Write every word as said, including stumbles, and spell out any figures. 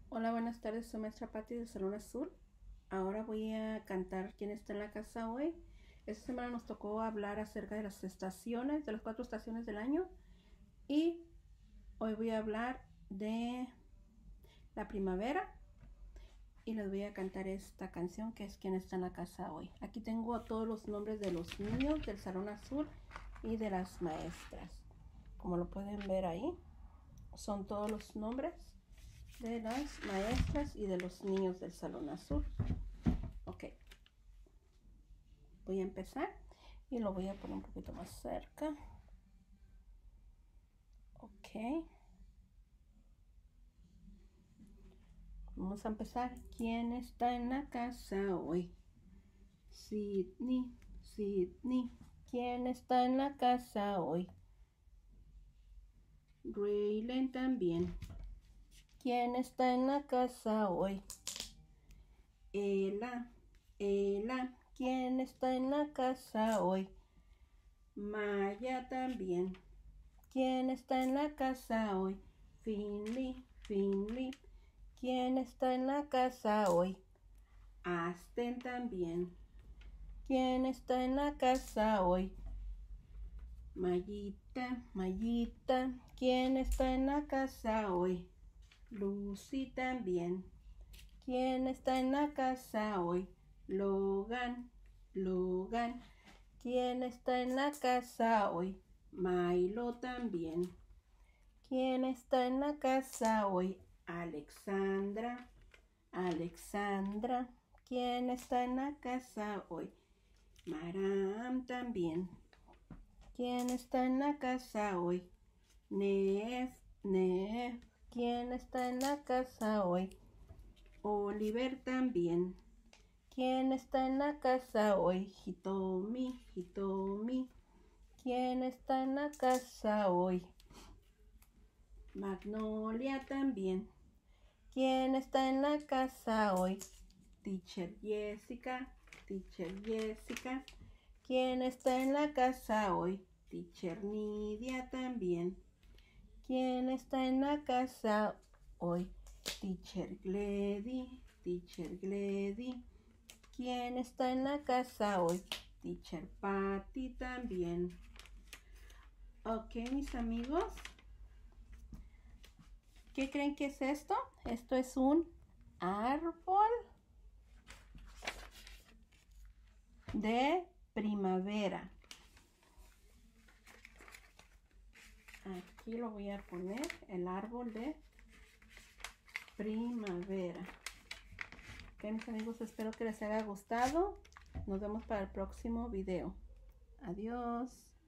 Hola, buenas tardes, soy maestra Patti del Salón Azul. Ahora voy a cantar ¿Quién está en la casa hoy? Esta semana nos tocó hablar acerca de las estaciones, de las cuatro estaciones del año. Y hoy voy a hablar de la primavera. Y les voy a cantar esta canción que es ¿Quién está en la casa hoy? Aquí tengo todos los nombres de los niños del Salón Azul y de las maestras. Como lo pueden ver ahí, son todos los nombres de las maestras y de los niños del Salón Azul. Ok, voy a empezar y lo voy a poner un poquito más cerca. Ok, vamos a empezar. ¿Quién está en la casa hoy? Sidney, Sidney. ¿Quién está en la casa hoy? Raylen también. ¿Quién está en la casa hoy? Ella, Ella. ¿Quién está en la casa hoy? Maya también. ¿Quién está en la casa hoy? Finley, Finley. ¿Quién está en la casa hoy? Asten también. ¿Quién está en la casa hoy? Mayita, Mayita. ¿Quién está en la casa hoy? Lucy también. ¿Quién está en la casa hoy? Logan, Logan. ¿Quién está en la casa hoy? Milo también. ¿Quién está en la casa hoy? Alexandra, Alexandra. ¿Quién está en la casa hoy? Maram también. ¿Quién está en la casa hoy? Nef, Nef. ¿Quién está en la casa hoy? Oliver también. ¿Quién está en la casa hoy? Hitomi, Hitomi. ¿Quién está en la casa hoy? Magnolia también. ¿Quién está en la casa hoy? Teacher Jessica, Teacher Jessica. ¿Quién está en la casa hoy? Teacher Nidia también. ¿Quién está en la casa hoy? Teacher Gledy, Teacher Gledy. ¿Quién está en la casa hoy? Teacher Patty también. Ok, mis amigos. ¿Qué creen que es esto? Esto es un árbol de primavera. Aquí lo voy a poner, el árbol de primavera. Ok, mis amigos, espero que les haya gustado. Nos vemos para el próximo video. Adiós.